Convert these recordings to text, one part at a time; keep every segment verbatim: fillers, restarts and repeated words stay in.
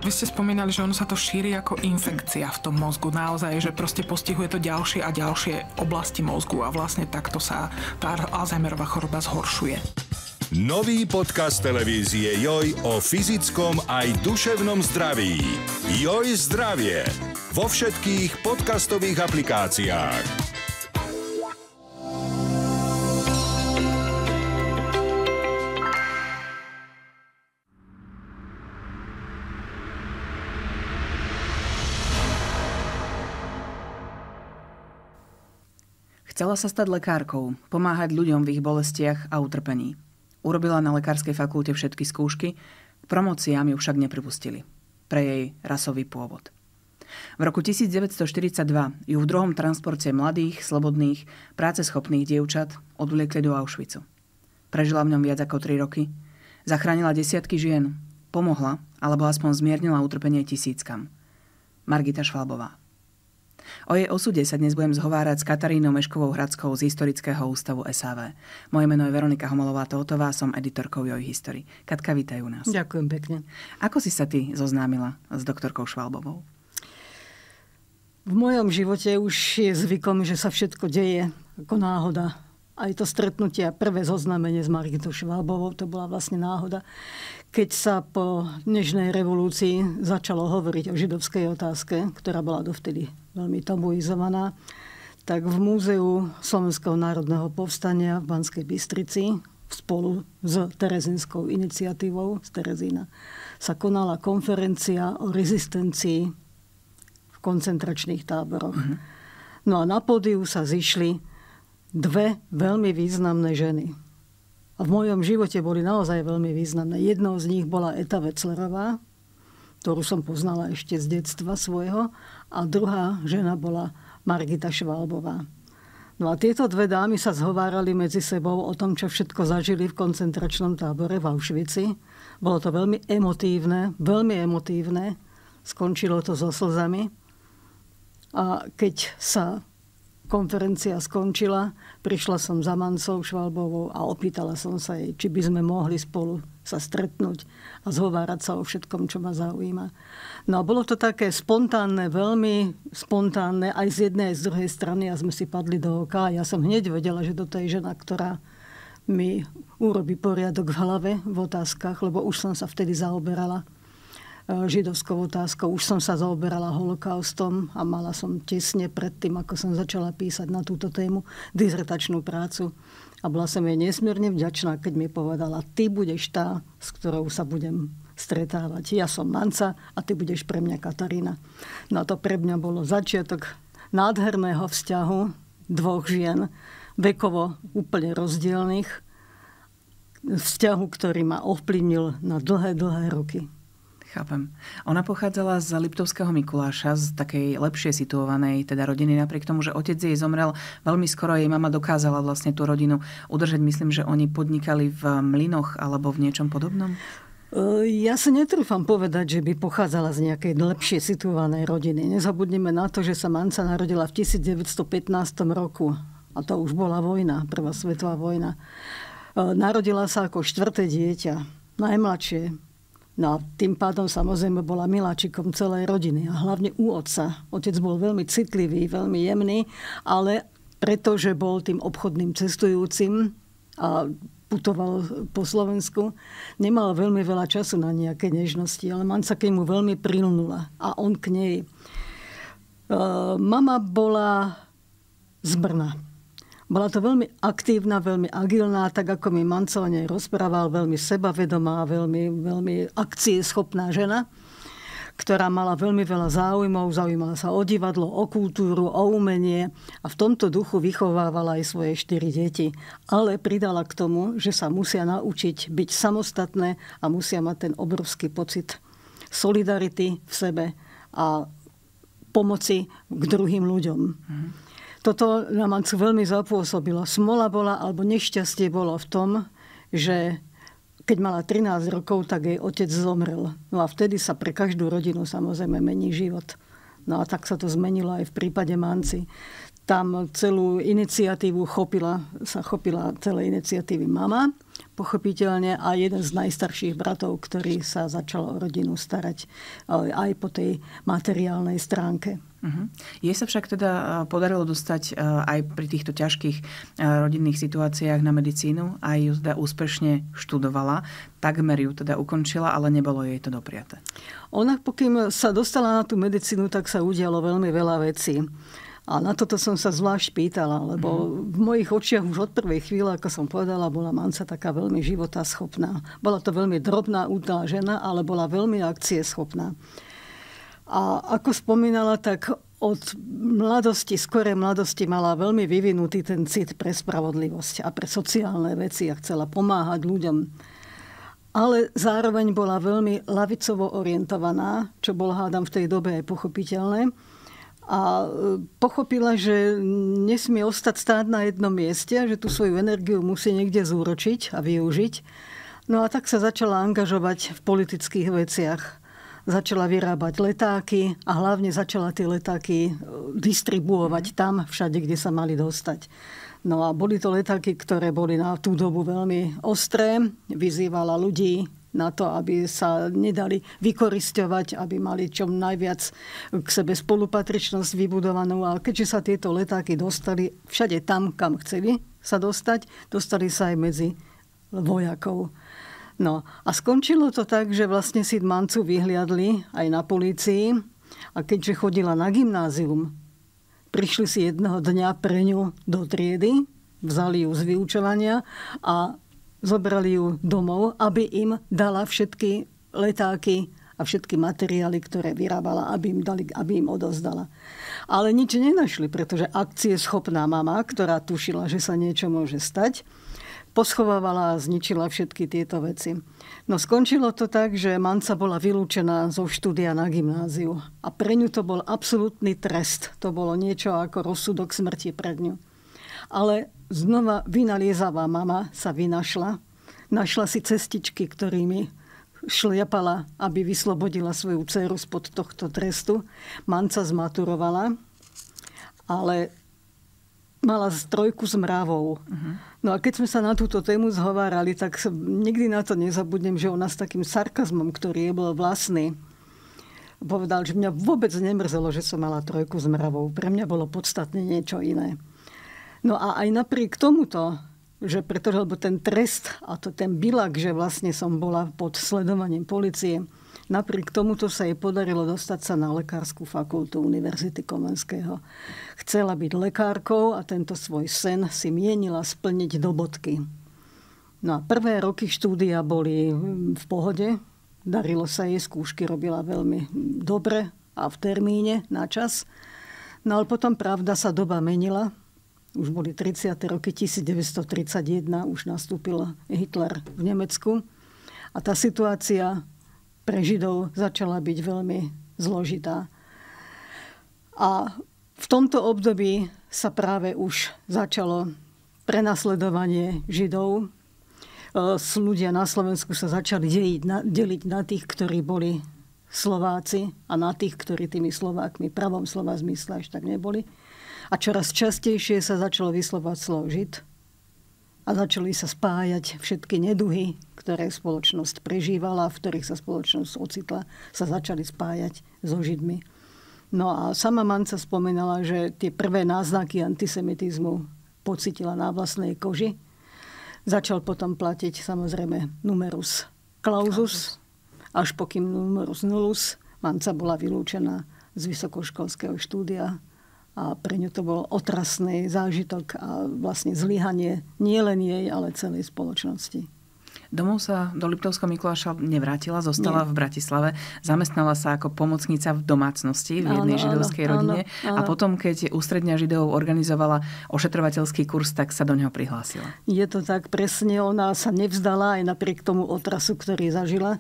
vy ste spomínali, že ono sa to šíri ako infekcia v tom mozgu. Naozaj, že proste postihuje to ďalšie a ďalšie oblasti mozgu a vlastne takto sa tá Alzheimerová choroba zhoršuje. Nový podcast televízie Joj o fyzickom aj duševnom zdraví. Joj zdravie. Vo všetkých podcastových aplikáciách. Chcela sa stať lekárkou, pomáhať ľuďom v ich bolestiach a utrpení. Urobila na lekárskej fakulte všetky skúšky, k promóciám ju však nepripustili. Pre jej rasový pôvod. V roku devätnásťstoštyridsaťdva ju v druhom transporte mladých, slobodných, práceschopných dievčat odvliekli do Auschwitzu. Prežila v ňom viac ako tri roky, zachránila desiatky žien, pomohla, alebo aspoň zmiernila utrpenie tisíckam. Margita Švábová. O jej osude sa dnes budem zhovárať s Katarínou Meškovou Hradskou z Historického ústavu es á vé. Moje meno je Veronika Homolová-Tótová, som editorkou Joj History. Katka, vítaj u nás. Ďakujem pekne. Ako si sa ty zoznámila s doktorkou Švábovou? V mojom živote už je zvykom, že sa všetko deje ako náhoda. Aj to stretnutie a prvé zoznámenie s Margitou Švábovou, to bola vlastne náhoda. Keď sa po dnešnej revolúcii začalo hovoriť o židovskej otázke, ktorá bola dovtedy veľmi tabuizovaná, tak v Múzeu Slovenského národného povstania v Banskej Bystrici spolu s Terezinskou iniciatívou z Terezína sa konala konferencia o rezistencii v koncentračných táboroch. Mm-hmm. No a na pódiu sa zišli dve veľmi významné ženy. A v mojom živote boli naozaj veľmi významné. Jednou z nich bola Eta Veclerová, ktorú som poznala ešte z detstva svojho, a druhá žena bola Margita Švábová. No a tieto dve dámy sa zhovárali medzi sebou o tom, čo všetko zažili v koncentračnom tábore v Auschwitzi. Bolo to veľmi emotívne, veľmi emotívne. Skončilo to so slzami. A keď sa konferencia skončila, prišla som za Mancou Švábovou a opýtala som sa jej, či by sme mohli spolu sa stretnúť a zhovárať sa o všetkom, čo ma zaujíma. No a bolo to také spontánne, veľmi spontánne, aj z jednej, aj z druhej strany, a sme si padli do oka. Ja som hneď vedela, že toto je žena, ktorá mi urobí poriadok v hlave v otázkach, lebo už som sa vtedy zaoberala židovskou otázkou. Už som sa zaoberala holokaustom a mala som tesne pred tým, ako som začala písať na túto tému, dizertačnú prácu. A bola som jej nesmierne vďačná, keď mi povedala, ty budeš tá, s ktorou sa budem stretávať. Ja som Manca a ty budeš pre mňa Katarína. No a to pre mňa bolo začiatok nádherného vzťahu dvoch žien, vekovo úplne rozdielnych, vzťahu, ktorý ma ovplyvnil na dlhé, dlhé roky. Chápem. Ona pochádzala z Liptovského Mikuláša, z takej lepšie situovanej teda rodiny, napriek tomu, že otec jej zomrel veľmi skoro. Jej mama dokázala vlastne tú rodinu udržať. Myslím, že oni podnikali v mlynoch alebo v niečom podobnom? Ja sa netrúfam povedať, že by pochádzala z nejakej lepšie situovanej rodiny. Nezabudneme na to, že sa Manca narodila v devätnásťstopätnásť roku. A to už bola vojna, prvá svetová vojna. Narodila sa ako štvrté dieťa, najmladšie. No a tým pádom samozrejme bola miláčikom celej rodiny a hlavne u otca. Otec bol veľmi citlivý, veľmi jemný, ale pretože bol tým obchodným cestujúcim a putoval po Slovensku, nemal veľmi veľa času na nejaké nežnosti, ale Manca k nemu veľmi prilnula a on k nej. E, mama bola z Brna. Bola to veľmi aktívna, veľmi agilná, tak ako mi Manco o nej rozprával, veľmi sebavedomá, veľmi, veľmi akcieschopná žena, ktorá mala veľmi veľa záujmov, zaujímala sa o divadlo, o kultúru, o umenie a v tomto duchu vychovávala aj svoje štyri deti. Ale pridala k tomu, že sa musia naučiť byť samostatné a musia mať ten obrovský pocit solidarity v sebe a pomoci k druhým ľuďom. Mhm. Toto na Mancu veľmi zapôsobilo. Smola bola, alebo nešťastie bolo v tom, že keď mala trinásť rokov, tak jej otec zomrel. No a vtedy sa pre každú rodinu samozrejme mení život. No a tak sa to zmenilo aj v prípade Manci. Tam celú iniciatívu chopila, sa chopila celé iniciatívy mama. pochopiteľne, a jeden z najstarších bratov, ktorý sa začal o rodinu starať aj po tej materiálnej stránke. Uh-huh. Jej sa však teda podarilo dostať aj pri týchto ťažkých rodinných situáciách na medicínu, aj ju teda úspešne študovala. Takmer ju teda ukončila, ale nebolo jej to dopriate. Ona, pokým sa dostala na tú medicínu, tak sa udialo veľmi veľa vecí. A na toto som sa zvlášť pýtala, lebo v mojich očiach už od prvej chvíle, ako som povedala, bola Manca taká veľmi životaschopná. Bola to veľmi drobná, útla žena, ale bola veľmi akcieschopná. A ako spomínala, tak od mladosti, skorej mladosti mala veľmi vyvinutý ten cit pre spravodlivosť a pre sociálne veci a chcela pomáhať ľuďom. Ale zároveň bola veľmi lavicovo orientovaná, čo bolo, hádam, v tej dobe aj pochopiteľné. A pochopila, že nesmie ostať stáť na jednom mieste, že tú svoju energiu musí niekde zúročiť a využiť. No a tak sa začala angažovať v politických veciach. Začala vyrábať letáky a hlavne začala tie letáky distribuovať tam, všade, kde sa mali dostať. No a boli to letáky, ktoré boli na tú dobu veľmi ostré. Vyzývala ľudí na to, aby sa nedali vykorisťovať, aby mali čo najviac k sebe spolupatričnosť vybudovanú. A keďže sa tieto letáky dostali všade tam, kam chceli sa dostať, dostali sa aj medzi vojakov. No a skončilo to tak, že vlastne si Mancu vyhliadli aj na polícii a keďže chodila na gymnázium, prišli si jedného dňa pre ňu do triedy, vzali ju z vyučovania a zobrali ju domov, aby im dala všetky letáky a všetky materiály, ktoré vyrábala, aby im, dali, aby im odovzdala. Ale nič nenašli, pretože akcieschopná mama, ktorá tušila, že sa niečo môže stať, poschovávala a zničila všetky tieto veci. No skončilo to tak, že Manca bola vylúčená zo štúdia na gymnáziu. A pre ňu to bol absolútny trest. To bolo niečo ako rozsudok smrti pred ňu. Ale znova vynaliezavá mama sa vynašla. Našla si cestičky, ktorými šliapala, aby vyslobodila svoju dceru spod tohto trestu. Manca zmaturovala, ale mala trojku s mravou. Uh-huh. No a keď sme sa na túto tému zhovárali, tak nikdy na to nezabudnem, že ona s takým sarkazmom, ktorý je bol vlastný, povedal, že mňa vôbec nemrzelo, že som mala trojku s mravou. Pre mňa bolo podstatne niečo iné. No a aj napriek tomuto, že pretože lebo ten trest a to ten bilak, že vlastne som bola pod sledovaním polície, napriek tomuto sa jej podarilo dostať sa na lekárskú fakultu Univerzity Komenského. Chcela byť lekárkou a tento svoj sen si mienila splniť do bodky. No a prvé roky štúdia boli v pohode. Darilo sa jej, skúšky robila veľmi dobre a v termíne, na čas. No ale potom, pravda, sa doba menila. Už boli tridsiate roky, devätnásťtridsaťjeden, už nastúpil Hitler v Nemecku. A tá situácia pre Židov začala byť veľmi zložitá. A v tomto období sa práve už začalo prenasledovanie Židov. Ľudia na Slovensku sa začali deliť na, deliť na tých, ktorí boli Slováci a na tých, ktorí tými Slovákmi v pravom slova zmysle až tak neboli. A čoraz častejšie sa začalo vyslovať slovo Žid a začali sa spájať všetky neduhy, ktoré spoločnosť prežívala, v ktorých sa spoločnosť ocitla, sa začali spájať so Židmi. No a sama Manca spomenala, že tie prvé náznaky antisemitizmu pocitila na vlastnej koži. Začal potom platiť samozrejme numerus clausus, až pokým numerus nullus. Manca bola vylúčená z vysokoškolského štúdia a pre ňu to bol otrasný zážitok a vlastne zlyhanie nie len jej, ale celej spoločnosti. Domov sa do Liptovského Mikuláša nevrátila, zostala Nie. v Bratislave. Zamestnala sa ako pomocnica v domácnosti v jednej áno, židovskej áno, rodine. Áno, áno. A potom, keď ústredňa Židov organizovala ošetrovateľský kurz, tak sa do neho prihlásila. Je to tak presne. Ona sa nevzdala, aj napriek tomu otrasu, ktorý zažila,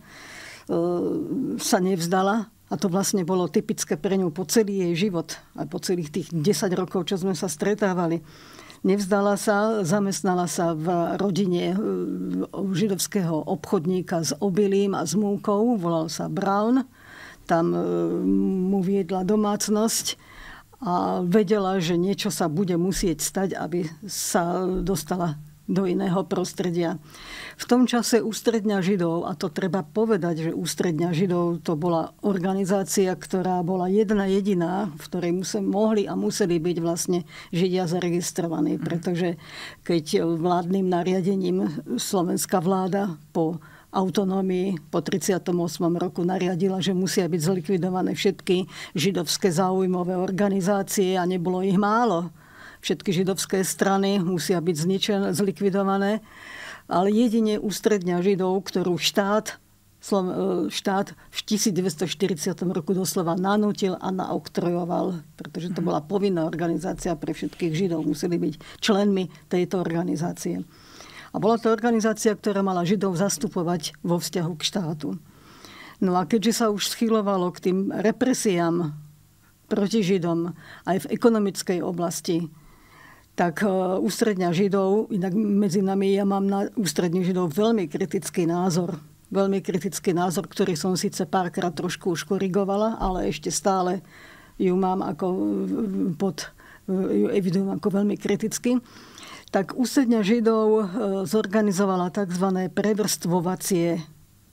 sa nevzdala. A to vlastne bolo typické pre ňu po celý jej život. A po celých tých desať rokov, čo sme sa stretávali. Nevzdala sa, zamestnala sa v rodine židovského obchodníka s obilím a s múkou. Volal sa Brown. Tam mu viedla domácnosť a vedela, že niečo sa bude musieť stať, aby sa dostala do iného prostredia. V tom čase Ústredňa Židov, a to treba povedať, že Ústredňa Židov to bola organizácia, ktorá bola jedna jediná, v ktorej museli, mohli a museli byť vlastne Židia zaregistrovaní, pretože keď vládnym nariadením slovenská vláda po autonómii po tridsiatom ôsmom roku nariadila, že musia byť zlikvidované všetky židovské záujmové organizácie a nebolo ich málo. Všetky židovské strany musia byť zničené, zlikvidované, ale jedine Ústredňa Židov, ktorú štát, štát v tisícdeväťstoštyridsiatom roku doslova nanútil a naoktrojoval, pretože to bola povinná organizácia pre všetkých Židov, museli byť členmi tejto organizácie. A bola to organizácia, ktorá mala Židov zastupovať vo vzťahu k štátu. No a keďže sa už schylovalo k tým represiám proti Židom aj v ekonomickej oblasti, tak Ústredňa Židov, inak medzi nami ja mám na Ústredňu Židov veľmi kritický názor. Veľmi kritický názor, ktorý som síce párkrát trošku už korigovala, ale ešte stále ju mám ako pod, ju evidujem ako veľmi kriticky. Tak Ústredňa Židov zorganizovala tzv. Prevrstvovacie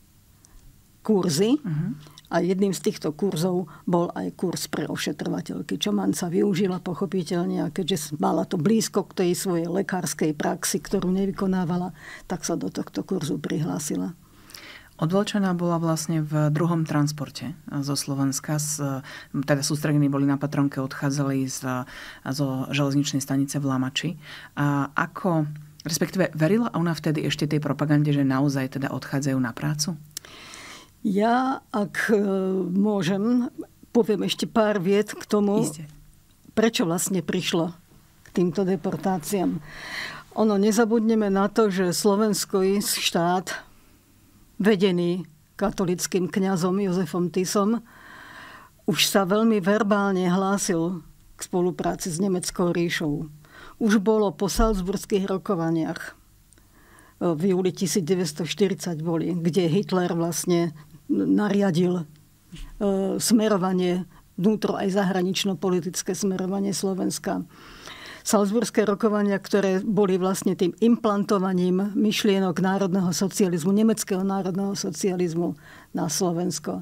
kurzy. Uh-huh. A jedným z týchto kurzov bol aj kurz pre ošetrovateľky, čo Manca využila pochopiteľne, a keďže mala to blízko k tej svojej lekárskej praxi, ktorú nevykonávala, tak sa do tohto kurzu prihlásila. Odvlečená bola vlastne v druhom transporte zo Slovenska. Teda sústredení boli na Patronke, odchádzali z, zo železničnej stanice v Lamači. A ako, respektíve verila ona vtedy ešte tej propagande, že naozaj teda odchádzajú na prácu? Ja, ak môžem, poviem ešte pár viet k tomu, Isté. Prečo vlastne prišlo k týmto deportáciám. Ono, nezabudneme na to, že slovenský štát, vedený katolickým kňazom Jozefom Tisom, už sa veľmi verbálne hlásil k spolupráci s Nemeckou ríšou. Už bolo po salzburských rokovaniach v júli tisícdeväťstoštyridsať boli, kde Hitler vlastne nariadil e, smerovanie, vnútro aj zahranično-politické smerovanie Slovenska. Salzburské rokovania, ktoré boli vlastne tým implantovaním myšlienok národného socializmu, nemeckého národného socializmu na Slovensko.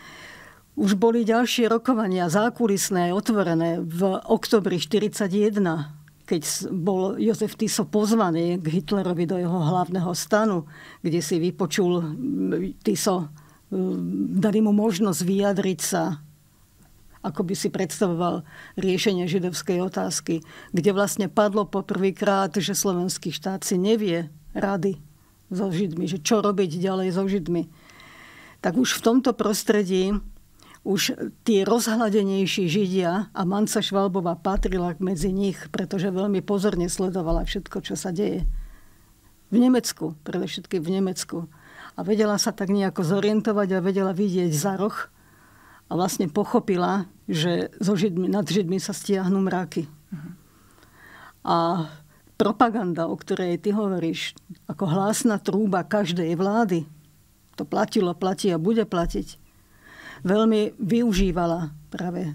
Už boli ďalšie rokovania zákulisné, otvorené v oktobri štyridsaťjeden, keď bol Jozef Tiso pozvaný k Hitlerovi do jeho hlavného stanu, kde si vypočul Tiso, dali mu možnosť vyjadriť sa, ako by si predstavoval riešenie židovskej otázky, kde vlastne padlo poprvýkrát, že slovenský štát si nevie rady so Židmi, že čo robiť ďalej so Židmi. Tak už v tomto prostredí už tí rozhľadenejší Židia, a Manca Švalbová patrila medzi nich, pretože veľmi pozorne sledovala všetko, čo sa deje v Nemecku, predovšetkým v Nemecku. A vedela sa tak nejako zorientovať a vedela vidieť za roh a vlastne pochopila, že so Židmi, nad Židmi sa stiahnu mraky. Uh-huh. A propaganda, o ktorej ty hovoríš, ako hlásna trúba každej vlády, to platilo, platí a bude platiť, veľmi využívala práve e,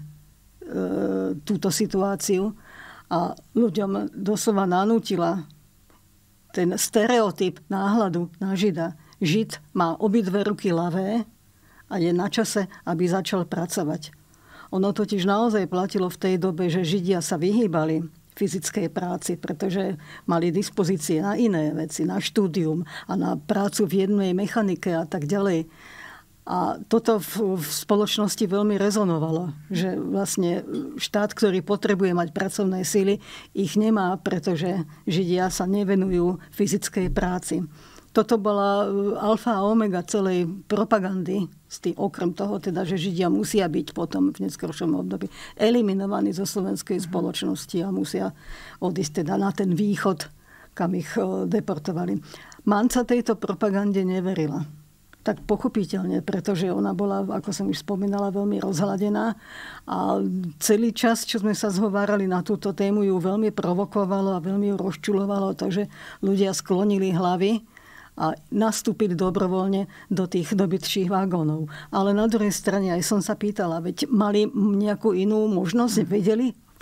túto situáciu a ľuďom doslova nanútila ten stereotyp náhľadu na Žida. Žid má obidve ruky ľavé a je na čase, aby začal pracovať. Ono totiž naozaj platilo v tej dobe, že Židia sa vyhýbali fyzickej práci, pretože mali dispozície na iné veci, na štúdium a na prácu v jednej mechanike a tak ďalej. A toto v, v spoločnosti veľmi rezonovalo, že vlastne štát, ktorý potrebuje mať pracovné síly, ich nemá, pretože Židia sa nevenujú fyzickej práci. Toto bola alfa a omega celej propagandy, s tým, okrem toho, teda, že Židia musia byť potom v neskoršom období eliminovaní zo slovenskej spoločnosti a musia odísť teda na ten východ, kam ich deportovali. Manca tejto propagande neverila. Tak pochopiteľne, pretože ona bola, ako som už spomínala, veľmi rozhladená a celý čas, čo sme sa zhovárali na túto tému, ju veľmi provokovalo a veľmi ju rozčulovalo to, že ľudia sklonili hlavy a nastúpili dobrovoľne do tých dobytších vagónov. Ale na druhej strane aj som sa pýtala, veď mali nejakú inú možnosť, vedeli, v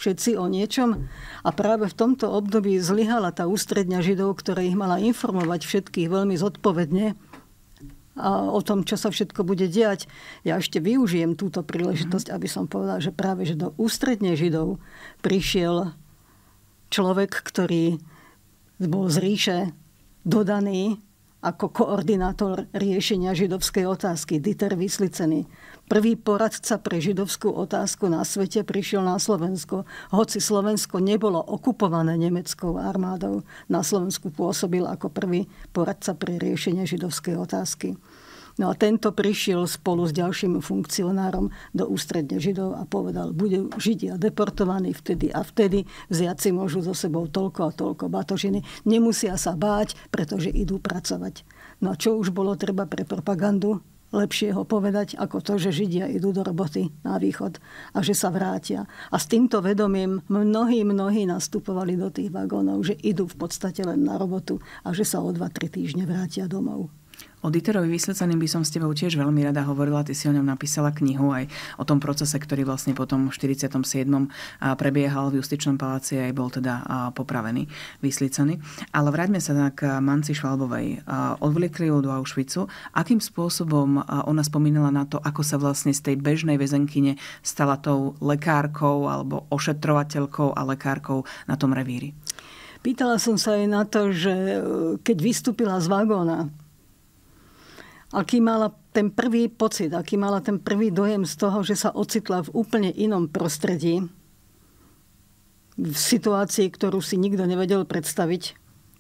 všetci o niečom. A práve v tomto období zlyhala tá ústredňa Židov, ktorá ich mala informovať všetkých veľmi zodpovedne a o tom, čo sa všetko bude diať. Ja ešte využijem túto príležitosť, aby som povedala, že práve že do ústredne Židov prišiel človek, ktorý bol z ríše dodaný ako koordinátor riešenia židovskej otázky, Dieter Vyslicený. Prvý poradca pre židovskú otázku na svete prišiel na Slovensko. Hoci Slovensko nebolo okupované nemeckou armádou, na Slovensku pôsobil ako prvý poradca pre riešenie židovskej otázky. No a tento prišiel spolu s ďalším funkcionárom do ústredne Židov a povedal, budú Židia deportovaní vtedy a vtedy, vziať si môžu so sebou toľko a toľko batožiny, nemusia sa báť, pretože idú pracovať. No a čo už bolo treba pre propagandu? Lepšie ho povedať ako to, že Židia idú do roboty na východ a že sa vrátia. A s týmto vedomím mnohí, mnohí nastupovali do tých vagónov, že idú v podstate len na robotu a že sa o dva tri týždne vrátia domov. O Dieterovi Vysliceným by som s tebou tiež veľmi rada hovorila. Ty si o ňom napísala knihu aj o tom procese, ktorý vlastne potom v štyridsiatom siedmom prebiehal v Justičnom paláci a aj bol teda popravený Vyslicený. Ale vráťme sa k Manci Švalbovej. Odvliekli ju do Auschwitzu. Akým spôsobom ona spomínala na to, ako sa vlastne z tej bežnej väzenkyne stala tou lekárkou alebo ošetrovateľkou a lekárkou na tom revíri? Pýtala som sa jej na to, že keď vystúpila z vagóna, aký mala ten prvý pocit, aký mala ten prvý dojem z toho, že sa ocitla v úplne inom prostredí, v situácii, ktorú si nikto nevedel predstaviť,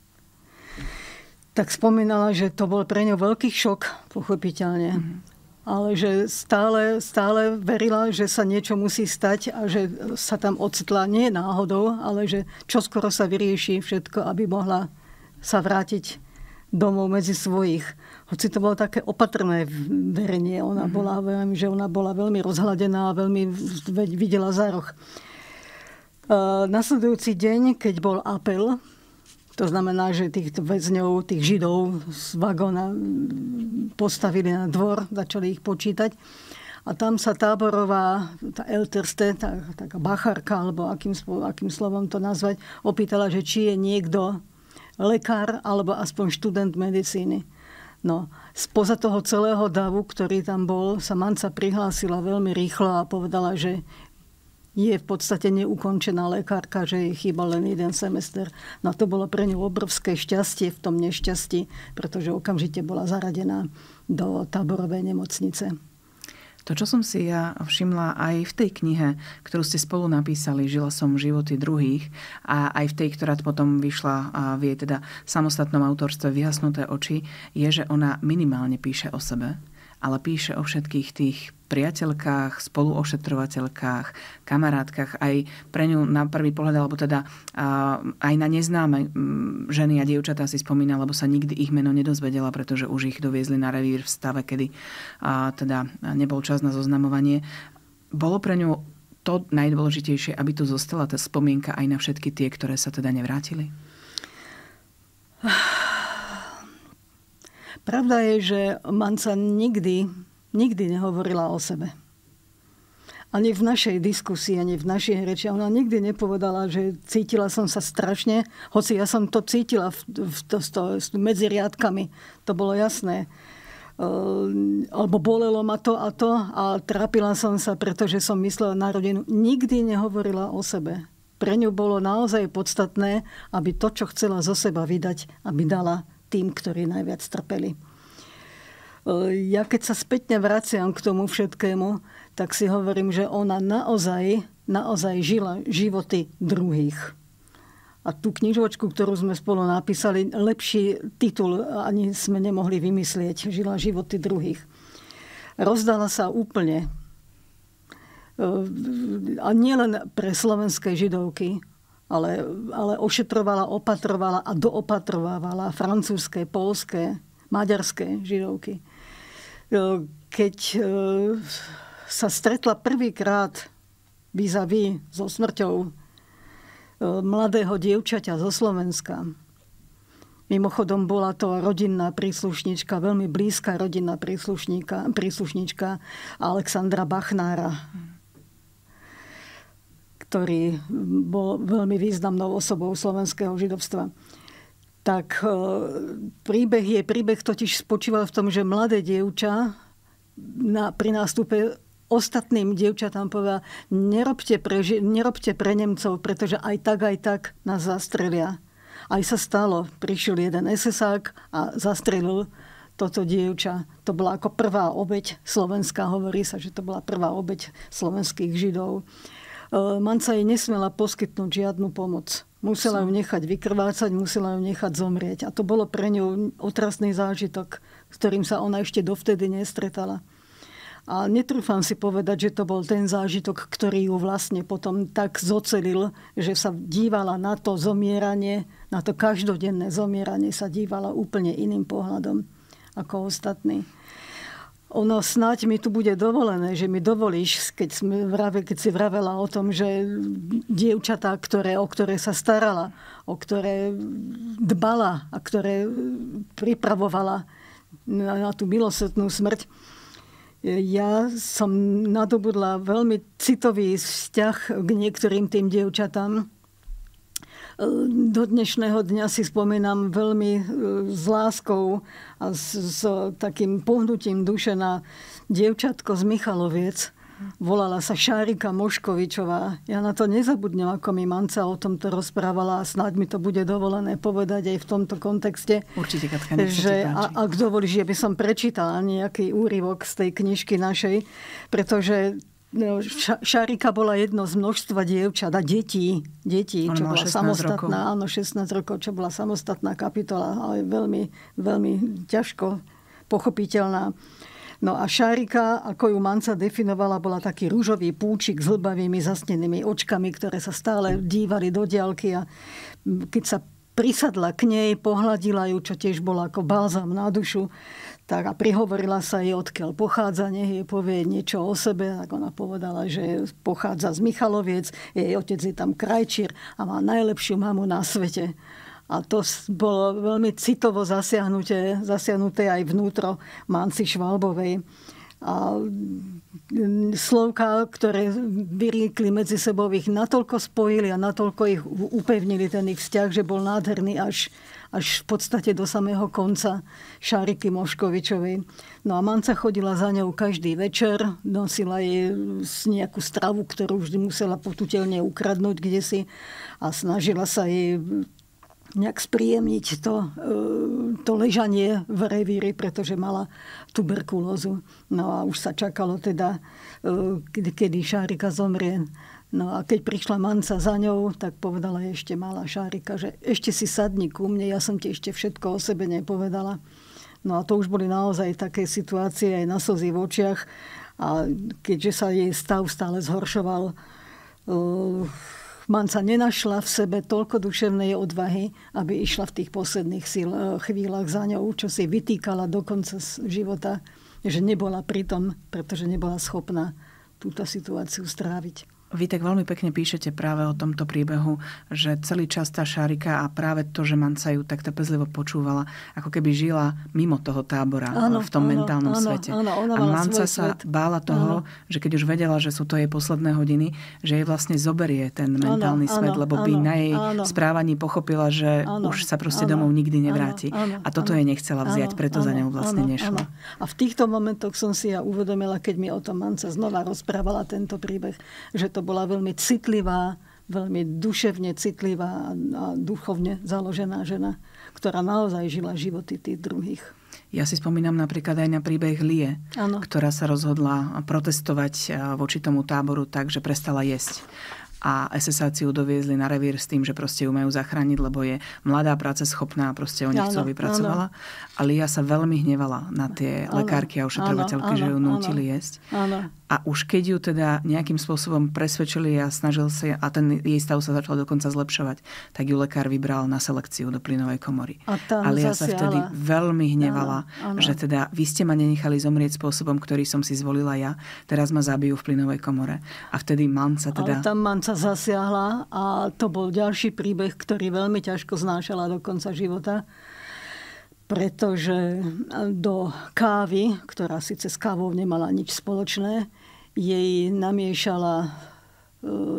tak spomínala, že to bol pre ňu veľký šok, pochopiteľne. Mm-hmm. Ale že stále, stále verila, že sa niečo musí stať a že sa tam ocitla nie náhodou, ale že čoskoro sa vyrieši všetko, aby mohla sa vrátiť domov medzi svojich. Hoci to bolo také opatrné verenie. Ona mm-hmm. bola, viem, že ona bola veľmi rozhľadená a veľmi videla za roh. Uh, nasledujúci deň, keď bol apel, to znamená, že tých väzňov, tých Židov z vagóna postavili na dvor, začali ich počítať. A tam sa táborová, tá Elterste, tá, taká bachárka, alebo akým, akým slovom to nazvať, opýtala, že či je niekto lekár alebo aspoň študent medicíny. No, spoza toho celého davu, ktorý tam bol, sa Manca prihlásila veľmi rýchlo a povedala, že je v podstate neukončená lekárka, že jej chýbal len jeden semester. No to bolo pre ňu obrovské šťastie v tom nešťastí, pretože okamžite bola zaradená do táborovej nemocnice. To, čo som si ja všimla aj v tej knihe, ktorú ste spolu napísali, Žila som životy druhých, a aj v tej, ktorá potom vyšla v jej teda samostatnom autorstve Vyhasnuté oči, je, že ona minimálne píše o sebe, ale píše o všetkých tých priateľkách, spoluošetrovateľkách, kamarátkach, aj pre ňu na prvý pohľad, alebo teda aj na neznáme ženy a dievčatá si spomína, lebo sa nikdy ich meno nedozvedela, pretože už ich doviezli na revír v stave, kedy teda nebol čas na zoznamovanie. Bolo pre ňu to najdôležitejšie, aby tu zostala tá spomienka aj na všetky tie, ktoré sa teda nevrátili? Pravda je, že Manca nikdy Nikdy nehovorila o sebe. Ani v našej diskusii, ani v našej reči. Ona nikdy nepovedala, že cítila som sa strašne, hoci ja som to cítila v, v to, to, medzi riadkami. To bolo jasné. Uh, alebo bolelo ma to a to a trápila som sa, pretože som myslela na rodinu. Nikdy nehovorila o sebe. Pre ňu bolo naozaj podstatné, aby to, čo chcela zo seba vydať, aby dala tým, ktorí najviac trpeli. Ja keď sa spätne vraciam k tomu všetkému, tak si hovorím, že ona naozaj, naozaj žila životy druhých. A tú knižočku, ktorú sme spolu napísali, lepší titul ani sme nemohli vymyslieť. Žila životy druhých. Rozdala sa úplne. A nielen pre slovenské židovky, ale, ale ošetrovala, opatrovala a doopatrovávala francúzske, poľské, maďarské židovky. Keď sa stretla prvýkrát vis-a-vis so smrťou mladého dievčaťa zo Slovenska. Mimochodom bola to rodinná príslušnička, veľmi blízka rodinná príslušnička Alexandra Bachnára. ktorý bol veľmi významnou osobou slovenského židovstva. Tak príbeh je, príbeh totiž spočíval v tom, že mladé dievča na, pri nástupe ostatným dievčatám povedal, nerobte pre, nerobte pre Nemcov, pretože aj tak, aj tak nás zastrelia. Aj sa stalo, prišiel jeden esesák a zastrelil toto dievča. To bola ako prvá obeť slovenská, hovorí sa, že to bola prvá obeť slovenských židov. Manca jej nesmela poskytnúť žiadnu pomoc. Musela ju nechať vykrvácať, musela ju nechať zomrieť. A to bolo pre ňu otrasný zážitok, s ktorým sa ona ešte dovtedy nestretala. A netrúfam si povedať, že to bol ten zážitok, ktorý ju vlastne potom tak zocelil, že sa dívala na to zomieranie, na to každodenné zomieranie sa dívala úplne iným pohľadom ako ostatní. Ono snáď mi tu bude dovolené, že mi dovolíš, keď, sme vrave, keď si vravela o tom, že dievčatá, ktoré, o ktoré sa starala, o ktoré dbala a ktoré pripravovala na, na tú milosrdnú smrť, ja som nadobudla veľmi citový vzťah k niektorým tým dievčatám. Do dnešného dňa si spomínam veľmi s láskou a s, s takým pohnutím duše na dievčatko z Michaloviec. Volala sa Šárika Moškovičová. Ja na to nezabudnem, ako mi Manca o tomto rozprávala a snáď mi to bude dovolené povedať aj v tomto kontexte. Určite, Katka, nech sa že, ti páči. a, ak dovolíš, že by som prečítala nejaký úryvok z tej knižky našej, pretože Šárika bola jedno z množstva dievčat a detí, detí čo bola samostatná, áno, šestnásť rokov, čo bola samostatná kapitola, ale veľmi, veľmi ťažko pochopiteľná. No a Šárika, ako ju Manca definovala, bola taký ružový púčik s hlbavými zasnenými očkami, ktoré sa stále dívali do diaľky a keď sa prisadla k nej, pohľadila ju, čo tiež bolo ako balzam na dušu, tak a prihovorila sa jej, odkiaľ pochádza, nech jej povie niečo o sebe. Tak ona povedala, že pochádza z Michaloviec, jej otec je tam krajčír a má najlepšiu mamu na svete. A to bolo veľmi citovo zasiahnuté, zasiahnuté aj vnútro Manci Švalbovej. A slovká, ktoré vyriekli medzi sebou, ich natoľko spojili a natoľko ich upevnili, ten ich vzťah, že bol nádherný až, až v podstate do samého konca Šáriky Moškovičovej. No a Manca chodila za ňou každý večer, nosila jej nejakú stravu, ktorú vždy musela potuteľne ukradnúť kdesi a snažila sa jej nejak spríjemniť to, to ležanie v revíri, pretože mala tuberkulózu. No a už sa čakalo teda, kedy, kedy Šárika zomrie. No a keď prišla Manca za ňou, tak povedala ešte malá Šárika, že ešte si sadni ku mne, ja som ti ešte všetko o sebe nepovedala. No a to už boli naozaj také situácie aj na slzy v očiach. A keďže sa jej stav stále zhoršoval, Manca nenašla v sebe toľko duševnej odvahy, aby išla v tých posledných chvíľach za ňou, čo si vytýkala do konca života, že nebola pritom, pretože nebola schopná túto situáciu stráviť. Vy tak veľmi pekne píšete práve o tomto príbehu, že celý čas tá Šárika a práve to, že Manca ju tak trpezlivo počúvala, ako keby žila mimo toho tábora, áno, v tom áno, mentálnom áno, svete. Áno, a Manca sa svet. bála toho, áno. že keď už vedela, že sú to jej posledné hodiny, že jej vlastne zoberie ten mentálny áno, svet, áno, lebo by áno, na jej áno. správaní pochopila, že áno, už sa proste áno, domov nikdy nevráti. Áno, áno, a toto áno, jej nechcela vziať, preto áno, za ňou vlastne áno, nešla. Áno. A v týchto momentoch som si ja uvedomila, keď mi o tom Manca znova rozprávala tento príbeh, že to bola veľmi citlivá, veľmi duševne citlivá a duchovne založená žena, ktorá naozaj žila životy tých druhých. Ja si spomínam napríklad aj na príbeh Lie, ano. ktorá sa rozhodla protestovať voči tomu táboru tak, že prestala jesť. A esesáci ju doviezli na revír s tým, že proste ju majú zachrániť, lebo je mladá, práceschopná a proste o nich chcel vypracovala. A Lia sa veľmi hnevala na tie áno, lekárky a ošetrovateľky, že ju nútili jesť. Áno. A už keď ju teda nejakým spôsobom presvedčili a snažil sa, a ten jej stav sa začal dokonca zlepšovať, tak ju lekár vybral na selekciu do plynovej komory. A, a Lia sa vtedy veľmi hnevala, áno, áno. že teda vy ste ma nenechali zomrieť spôsobom, ktorý som si zvolila ja, teraz ma zabijú v plynovej komore. A vtedy Manca teda... Ale tam Manca zasiahla a to bol ďalší príbeh, ktorý veľmi ťažko znášala do konca života, pretože do kávy, ktorá síce s kávou nemala nič spoločné, jej namiešala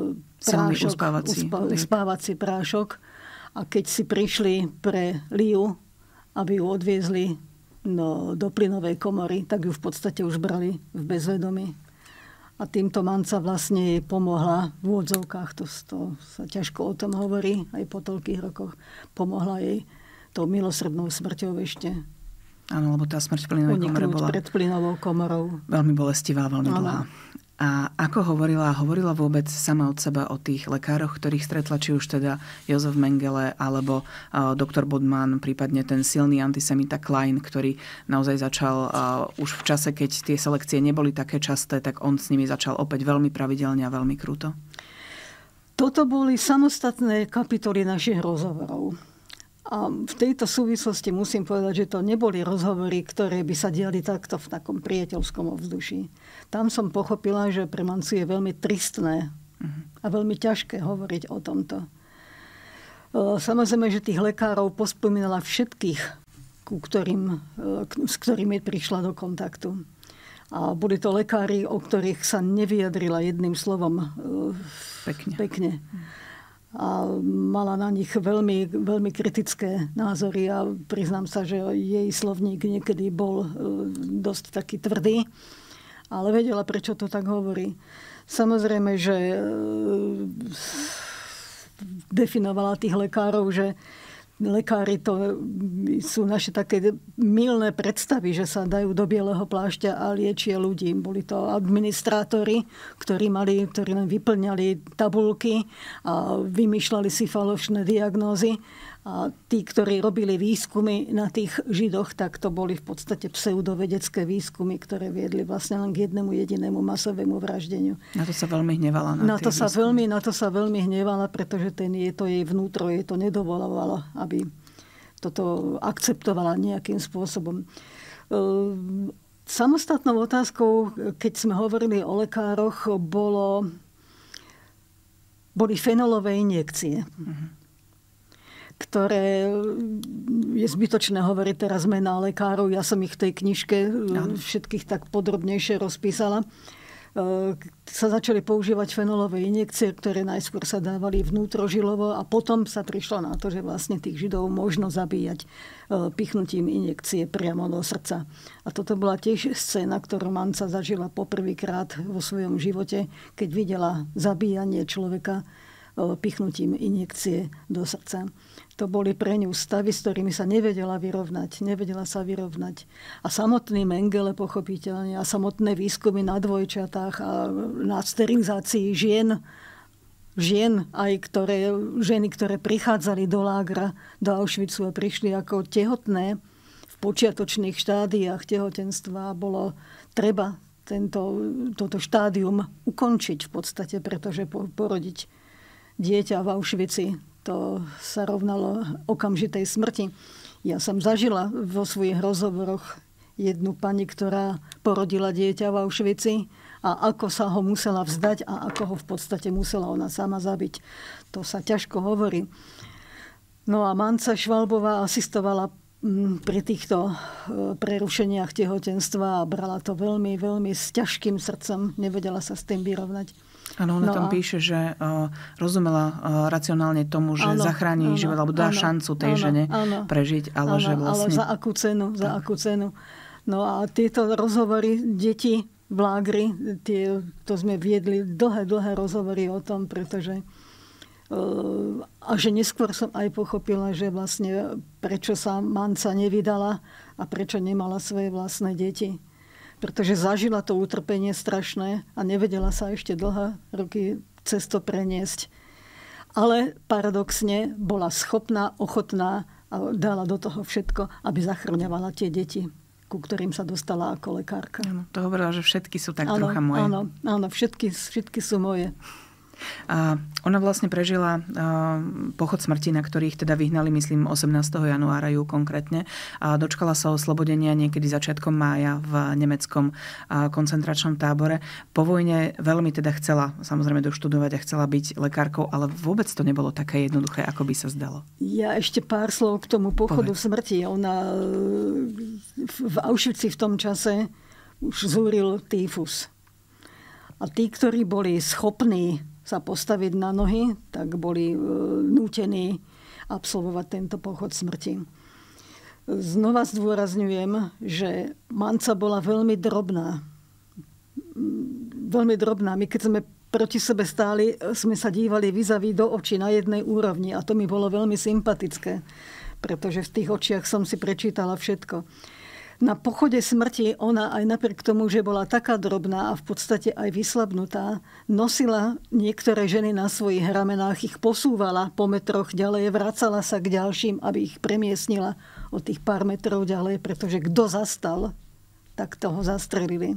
Silný prášok, uspávací, uspa- uspávací prášok. A keď si prišli pre Liu, aby ju odviezli no, do plynovej komory, tak ju v podstate už brali v bezvedomí. A týmto Manca vlastne jej pomohla v úvodzovkách, to, to sa ťažko o tom hovorí, aj po toľkých rokoch, pomohla jej tou milosrdnou smrťou ešte. Áno, lebo tá smrť v plynovej komore bola pred plynovou komorou. Veľmi bolestivá, veľmi dlhá. A ako hovorila, hovorila vôbec sama od seba o tých lekároch, ktorých stretla, či už teda Jozef Mengele, alebo uh, doktor Bodman, prípadne ten silný antisemita Klein, ktorý naozaj začal uh, už v čase, keď tie selekcie neboli také časté, tak on s nimi začal opäť veľmi pravidelne a veľmi kruto. Toto boli samostatné kapitoly našich rozhovorov. A v tejto súvislosti musím povedať, že to neboli rozhovory, ktoré by sa diali takto v takom priateľskom ovzduší. Tam som pochopila, že pre Mancu je veľmi tristné a veľmi ťažké hovoriť o tomto. Samozrejme, že tých lekárov pospomínala všetkých, ku ktorým, s ktorými prišla do kontaktu. A boli to lekári, o ktorých sa nevyjadrila jedným slovom Pekne. pekne. A mala na nich veľmi, veľmi kritické názory a priznám sa, že jej slovník niekedy bol dosť taký tvrdý, ale vedela, prečo to tak hovorí. Samozrejme, že definovala tých lekárov, že lekári to sú naše také mylné predstavy, že sa dajú do bieleho plášťa a liečia ľudí. Boli to administrátori, ktorí, mali, ktorí len vyplňali tabulky a vymýšľali si falošné diagnózy. A tí, ktorí robili výskumy na tých Židoch, tak to boli v podstate pseudovedecké výskumy, ktoré viedli vlastne len k jednému jedinému masovému vraždeniu. Na to sa veľmi hnevala. Na, na, to, sa veľmi, na to sa veľmi hnevala, pretože ten, je to jej vnútro, jej to nedovolovalo, aby toto akceptovala nejakým spôsobom. Samostatnou otázkou, keď sme hovorili o lekároch, bolo, boli fenolové injekcie. Mhm. Ktoré je zbytočné hovoriť teraz mená lekárov. Ja som ich v tej knižke všetkých tak podrobnejšie rozpísala. Sa začali používať fenolové injekcie, ktoré najskôr sa dávali vnútrožilovo a potom sa prišlo na to, že vlastne tých Židov možno zabíjať pichnutím injekcie priamo do srdca. A toto bola tiež scéna, ktorú Manca zažila poprvýkrát vo svojom živote, keď videla zabíjanie človeka pichnutím injekcie do srdca. To boli pre ňu stavy, s ktorými sa nevedela vyrovnať. Nevedela sa vyrovnať. A samotný Mengele, pochopiteľne, a samotné výskumy na dvojčatách a na sterilizácii žien, žien aj ktoré, ženy, ktoré prichádzali do lágra, do Auschwitzu a prišli ako tehotné v počiatočných štádiách tehotenstva, bolo treba tento, toto štádium ukončiť v podstate, pretože porodiť dieťa v Auschwitzi, to sa rovnalo okamžitej smrti. Ja som zažila vo svojich rozhovoroch jednu pani, ktorá porodila dieťa v Auschwitzi a ako sa ho musela vzdať a ako ho v podstate musela ona sama zabiť. To sa ťažko hovorí. No a Manca Švalbová asistovala pri týchto prerušeniach tehotenstva a brala to veľmi, veľmi s ťažkým srdcom. Nevedela sa s tým vyrovnať. Áno, ona no tam a... píše, že uh, rozumela uh, racionálne tomu, že áno, zachráni áno, život, alebo dá áno, šancu tej áno, žene áno, prežiť, ale áno, že vlastne... Ale za akú cenu, za tak. akú cenu. No a tieto rozhovory deti v lágri, tie, to sme viedli dlhé, dlhé rozhovory o tom, pretože uh, a že neskôr som aj pochopila, že vlastne prečo sa Manca nevydala a prečo nemala svoje vlastné deti. Pretože zažila to utrpenie strašné a nevedela sa ešte dlhé roky cez to preniesť. Ale paradoxne bola schopná, ochotná a dala do toho všetko, aby zachraňovala tie deti, ku ktorým sa dostala ako lekárka. Áno, to hovorila, že všetky sú tak áno, trocha moje. Áno, áno všetky, všetky sú moje. A ona vlastne prežila pochod smrti, na ktorých teda vyhnali, myslím, osemnásteho januára ju konkrétne. A dočkala sa oslobodenia niekedy začiatkom mája v nemeckom koncentračnom tábore. Po vojne veľmi teda chcela samozrejme doštudovať a chcela byť lekárkou, ale vôbec to nebolo také jednoduché, ako by sa zdalo. Ja ešte pár slov k tomu pochodu Povedz. smrti. Ona v Auschwitzi v tom čase už zúril týfus. A tí, ktorí boli schopní sa postaviť na nohy, tak boli nútení absolvovať tento pochod smrti. Znova zdôrazňujem, že Manca bola veľmi drobná. Veľmi drobná. My keď sme proti sebe stáli, sme sa dívali vis-a-vis do očí na jednej úrovni a to mi bolo veľmi sympatické, pretože v tých očiach som si prečítala všetko. Na pochode smrti ona aj napriek tomu, že bola taká drobná a v podstate aj vyslabnutá, nosila niektoré ženy na svojich ramenách, ich posúvala po metroch ďalej, vracala sa k ďalším, aby ich premiestnila o tých pár metrov ďalej, pretože kto zastal, tak toho zastrelili.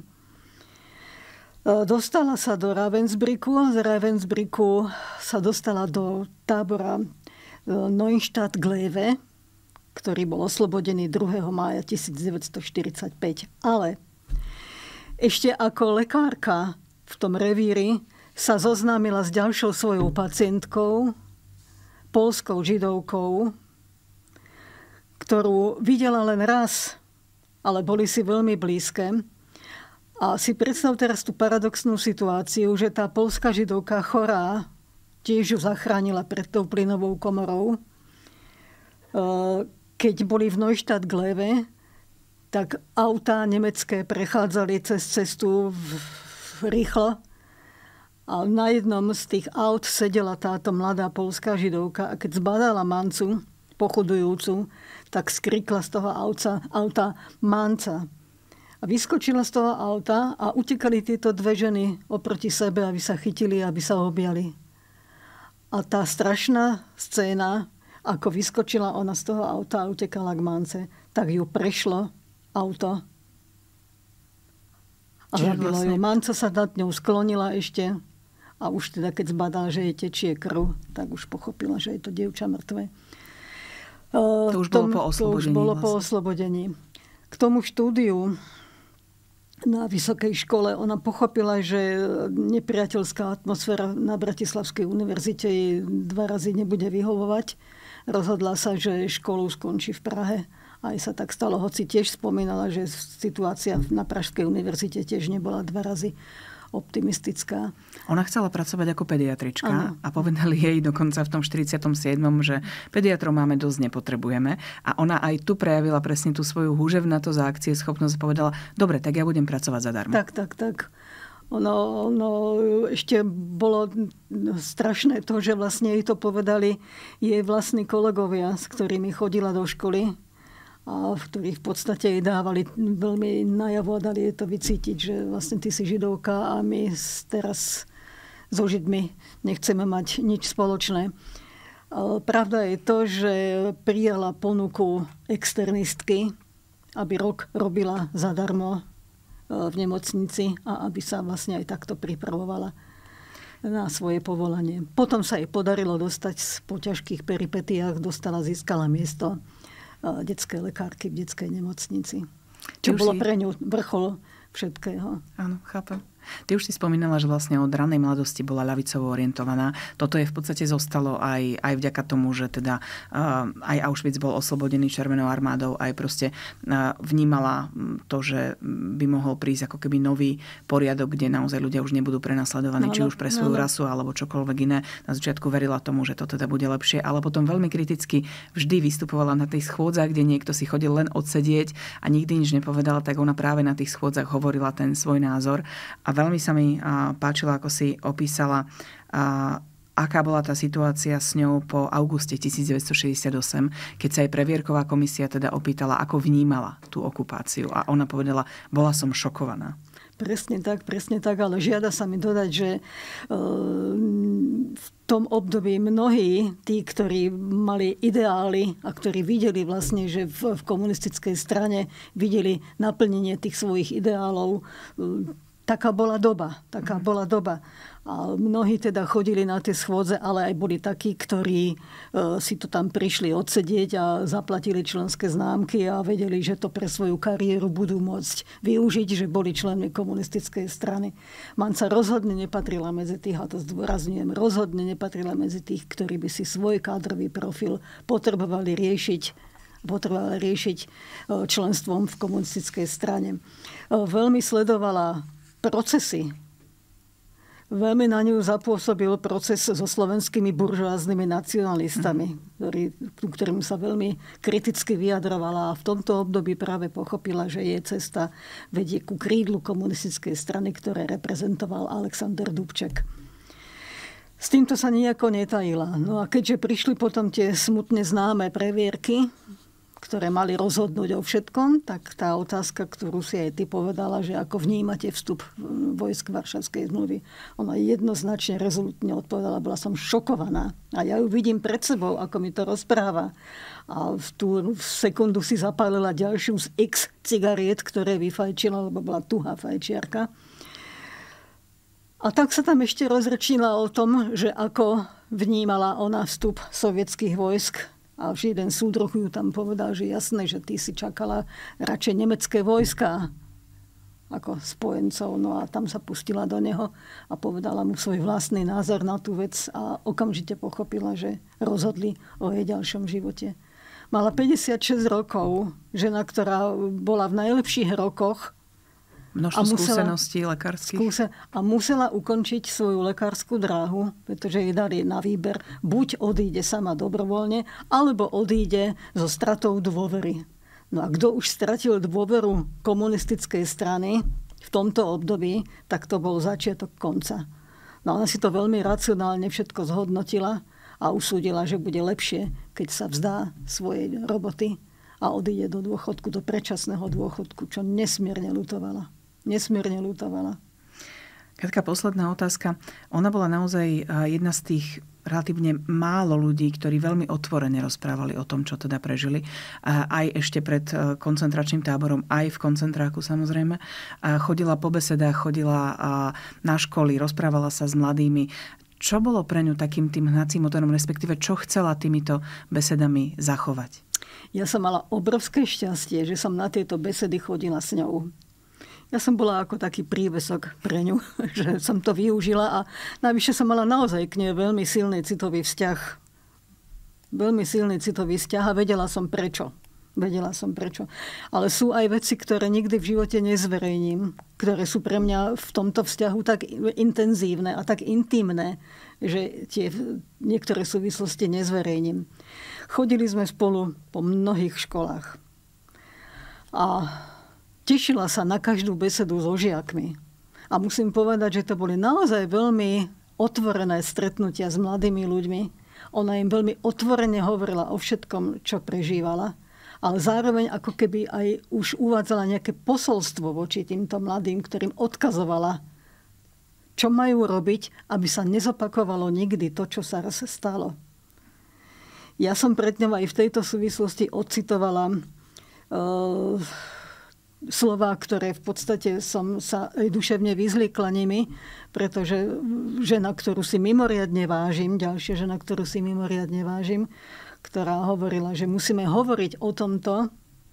Dostala sa do Ravensbrücku, z Ravensbrücku sa dostala do tábora Neustadt-Glewe, ktorý bol oslobodený druhého mája devätnásťstoštyridsaťpäť. Ale ešte ako lekárka v tom revíri sa zoznámila s ďalšou svojou pacientkou, poľskou židovkou, ktorú videla len raz, ale boli si veľmi blízke. A si predstav teraz tú paradoxnú situáciu, že tá poľská židovka chorá tiež ju zachránila pred tou plynovou komorou. Keď boli v Neustadt-Glewe, tak autá nemecké prechádzali cez cestu rýchlo a na jednom z tých aut sedela táto mladá poľská židovka a keď zbadala Mancu, pochodujúcu, tak skrikla z toho auta, auta Manca. A vyskočila z toho auta a utekali tieto dve ženy oproti sebe, aby sa chytili, aby sa objali. A tá strašná scéna, ako vyskočila ona z toho auta a utekala k Mance, tak ju prešlo auto a zabilo vlastne ju. Manca sa nad ňou sklonila ešte a už teda keď zbadala, že jej tečie krv, tak už pochopila, že je to dievča mŕtve. To už bolo po oslobodení. To už bolo vlastne. po oslobodení. K tomu štúdiu na vysokej škole ona pochopila, že nepriateľská atmosféra na Bratislavskej univerzite jej dva razy nebude vyhovovať. Rozhodla sa, že školu skončí v Prahe. Aj sa tak stalo, hoci tiež spomínala, že situácia na Pražskej univerzite tiež nebola dva razy optimistická. Ona chcela pracovať ako pediatrička ano. A povedali jej dokonca v tom štyridsiatom siedmom že pediatrov máme dosť, nepotrebujeme. A ona aj tu prejavila presne tú svoju húževnatosť a akcieschopnosť a povedala, dobre, tak ja budem pracovať zadarmo. Tak, tak, tak. Ono, ono ešte bolo strašné to, že vlastne jej to povedali jej vlastní kolegovia, s ktorými chodila do školy a v ktorých v podstate jej dávali veľmi najavo a dali jej to vycítiť, že vlastne ty si židovka a my teraz so židmi nechceme mať nič spoločné. Pravda je to, že prijala ponuku externistky, aby rok robila zadarmo v nemocnici a aby sa vlastne aj takto pripravovala na svoje povolanie. Potom sa jej podarilo dostať po ťažkých peripetiách, dostala, získala miesto detskej lekárky v detskej nemocnici. Čo bolo si... pre ňu vrchol všetkého. Áno, chápem. Ty už si spomínala, že vlastne od ranej mladosti bola ľavicovo orientovaná. Toto je v podstate zostalo aj, aj vďaka tomu, že teda uh, aj Auschwitz bol oslobodený Červenou armádou, aj proste uh, vnímala to, že by mohol prísť ako keby nový poriadok, kde naozaj ľudia už nebudú prenasledovaní, no, či už pre svoju no, rasu alebo čokoľvek iné. Na začiatku verila tomu, že to teda bude lepšie, ale potom veľmi kriticky vždy vystupovala na tých schôdzach, kde niekto si chodil len odsedieť a nikdy nič nepovedala, tak ona práve na tých schôdzach hovorila ten svoj názor. A veľmi sa mi páčilo, ako si opísala, aká bola tá situácia s ňou po auguste devätnásťstošesťdesiatosem, keď sa jej previerková komisia teda opýtala, ako vnímala tú okupáciu. A ona povedala, bola som šokovaná. Presne tak, presne tak, ale žiada sa mi dodať, že v tom období mnohí, tí, ktorí mali ideály a ktorí videli vlastne, že v komunistickej strane videli naplnenie tých svojich ideálov, taká bola doba, taká bola doba. A mnohí teda chodili na tie schôdze, ale aj boli takí, ktorí e, si to tam prišli odsedieť a zaplatili členské známky a vedeli, že to pre svoju kariéru budú môcť využiť, že boli členmi komunistickej strany. Manca rozhodne nepatrila medzi tých, a to zdôrazňujem, rozhodne nepatrila medzi tých, ktorí by si svoj kádrový profil potrebovali riešiť potrebovali riešiť členstvom v komunistickej strane. Veľmi sledovala procesy Veľmi na ňu zapôsobil proces so slovenskými buržoáznymi nacionalistami, ktorý, ktorým sa veľmi kriticky vyjadrovala a v tomto období práve pochopila, že jej cesta vedie ku krídlu komunistickej strany, ktoré reprezentoval Alexander Dubček. S týmto sa nejako netajila. No a keďže prišli potom tie smutne známe previerky, ktoré mali rozhodnúť o všetkom, tak tá otázka, ktorú si aj ty povedala, že ako vnímate vstup vojsk Varšavskej zmluvy, ona jednoznačne rezolutne odpovedala, bola som šokovaná. A ja ju vidím pred sebou, ako mi to rozpráva. A v tú v sekundu si zapálila ďalšiu z x cigariet, ktoré vyfajčila, lebo bola tuhá fajčiarka. A tak sa tam ešte rozrečnila o tom, že ako vnímala ona vstup sovietských vojsk. A už jeden súdruh ju tam povedal, že jasné, že ty si čakala radšej nemecké vojska ako spojencov. No a tam sa pustila do neho a povedala mu svoj vlastný názor na tú vec a okamžite pochopila, že rozhodli o jej ďalšom živote. Mala päťdesiatšesť rokov, žena, ktorá bola v najlepších rokoch, množstvo skúseností lekárskych. Skúse, a musela ukončiť svoju lekárskú dráhu, pretože jej dali na výber, buď odíde sama dobrovoľne, alebo odíde so stratou dôvery. No a kto už stratil dôveru komunistickej strany v tomto období, tak to bol začiatok konca. No ona si to veľmi racionálne všetko zhodnotila a usúdila, že bude lepšie, keď sa vzdá svojej roboty a odíde do dôchodku, do predčasného dôchodku, čo nesmierne ľutovala. Nesmierne ľutovala. Katka, posledná otázka. Ona bola naozaj jedna z tých relatívne málo ľudí, ktorí veľmi otvorene rozprávali o tom, čo teda prežili. Aj ešte pred koncentračným táborom, aj v koncentráku samozrejme. Chodila po besedách, chodila na školy, rozprávala sa s mladými. Čo bolo pre ňu takým tým hnacím motorom, respektíve čo chcela týmito besedami zachovať? Ja som mala obrovské šťastie, že som na tieto besedy chodila s ňou. Ja som bola ako taký prívesok pre ňu, že som to využila a navyše som mala naozaj k nej veľmi silný citový vzťah. Veľmi silný citový vzťah a vedela som prečo. Vedela som prečo. Ale sú aj veci, ktoré nikdy v živote nezverejním, ktoré sú pre mňa v tomto vzťahu tak intenzívne a tak intimné, že tie niektoré súvislosti nezverejním. Chodili sme spolu po mnohých školách. A tešila sa na každú besedu so žiakmi. A musím povedať, že to boli naozaj veľmi otvorené stretnutia s mladými ľuďmi. Ona im veľmi otvorene hovorila o všetkom, čo prežívala. Ale zároveň ako keby aj už uvádzala nejaké posolstvo voči týmto mladým, ktorým odkazovala, čo majú robiť, aby sa nezopakovalo nikdy to, čo sa raz stalo. Ja som pred ňou aj v tejto súvislosti odcitovala uh, slová, ktoré v podstate som sa aj duševne vyzliekla nimi, pretože žena, ktorú si mimoriadne vážim, ďalšia žena, ktorú si mimoriadne vážim, ktorá hovorila, že musíme hovoriť o tomto,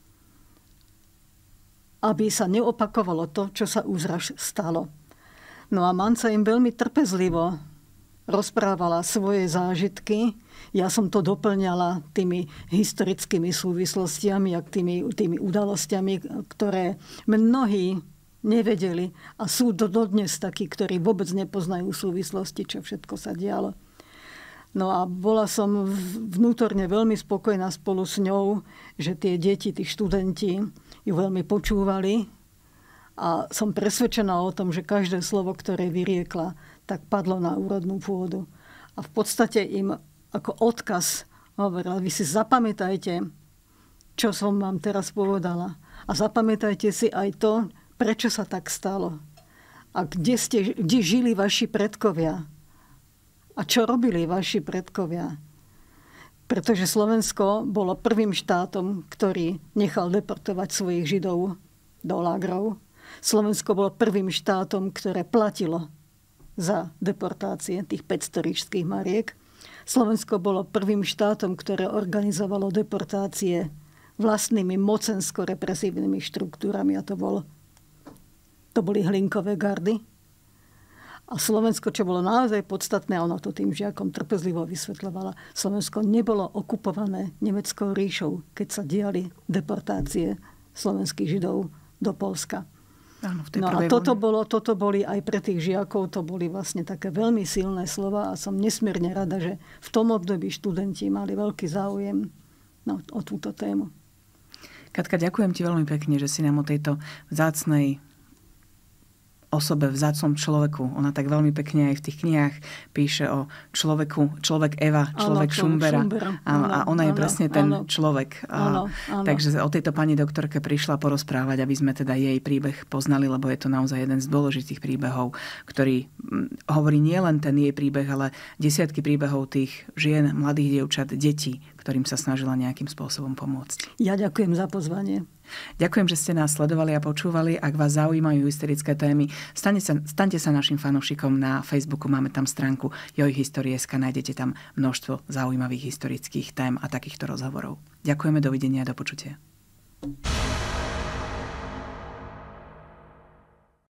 aby sa neopakovalo to, čo sa už raz stalo. No a Manca im veľmi trpezlivo rozprávala svoje zážitky. Ja som to doplňala tými historickými súvislostiami a tými, tými udalosťami, ktoré mnohí nevedeli. A sú dodnes takí, ktorí vôbec nepoznajú súvislosti, čo všetko sa dialo. No a bola som vnútorne veľmi spokojná spolu s ňou, že tie deti, tí študenti ju veľmi počúvali. A som presvedčená o tom, že každé slovo, ktoré vyriekla, tak padlo na úrodnú pôdu. A v podstate im ako odkaz hovorila, vy si zapamätajte, čo som vám teraz povedala. A zapamätajte si aj to, prečo sa tak stalo. A kde, ste, kde žili vaši predkovia. A čo robili vaši predkovia. Pretože Slovensko bolo prvým štátom, ktorý nechal deportovať svojich Židov do lágrov. Slovensko bolo prvým štátom, ktoré platilo za deportácie tých päťsto ríšskych mariek. Slovensko bolo prvým štátom, ktoré organizovalo deportácie vlastnými mocensko-represívnymi štruktúrami. A to, bol, to boli hlinkové gardy. A Slovensko, čo bolo naozaj podstatné, ono to tým žiakom trpezlivo vysvetľovala, Slovensko nebolo okupované Nemeckou ríšou, keď sa diali deportácie slovenských Židov do Poľska. Áno, v tej no a prvej toto, vlne. bolo, toto boli aj pre tých žiakov, to boli vlastne také veľmi silné slova a som nesmierne rada, že v tom období študenti mali veľký záujem no, o túto tému. Katka, ďakujem ti veľmi pekne, že si nám o tejto vzácnej osobe, vzácnom človeku. Ona tak veľmi pekne aj v tých knihách píše o človeku, človek Eva, človek áno, Šumbera. Šumbera. Áno, a ona je áno, presne ten áno. človek. Áno, áno. Takže o tejto pani doktorke prišla porozprávať, aby sme teda jej príbeh poznali, lebo je to naozaj jeden z dôležitých príbehov, ktorý hovorí nielen ten jej príbeh, ale desiatky príbehov tých žien, mladých dievčat, detí, ktorým sa snažila nejakým spôsobom pomôcť. Ja ďakujem za pozvanie. Ďakujem, že ste nás sledovali a počúvali. Ak vás zaujímajú historické témy, staňte sa, staňte sa našim fanúšikom na Facebooku. Máme tam stránku Joj Histórie bodka es ká. Nájdete tam množstvo zaujímavých historických tém a takýchto rozhovorov. Ďakujeme, dovidenia a do počutia.